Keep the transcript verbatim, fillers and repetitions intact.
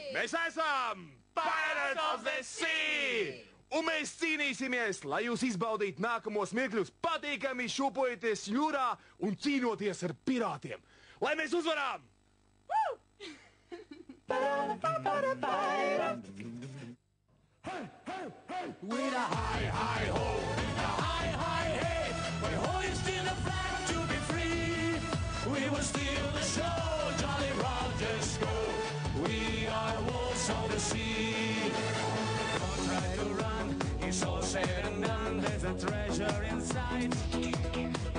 Mēs esam Pirates of the Sea! Un mēs cīnīsimies, lai jūs izbaudītu nākamos mirkļus, patīkami šūpojoties jūrā un cīnoties ar pirātiem. Lai mēs uzvarām! Hey, hey, hey! With a high, high ho! A high, high hey! We're hoisting the flag to be free! We will steal the show, Jolly Rogers go! We are wolves of the sea! Don't try to run, it's all said and done. There's a treasure inside.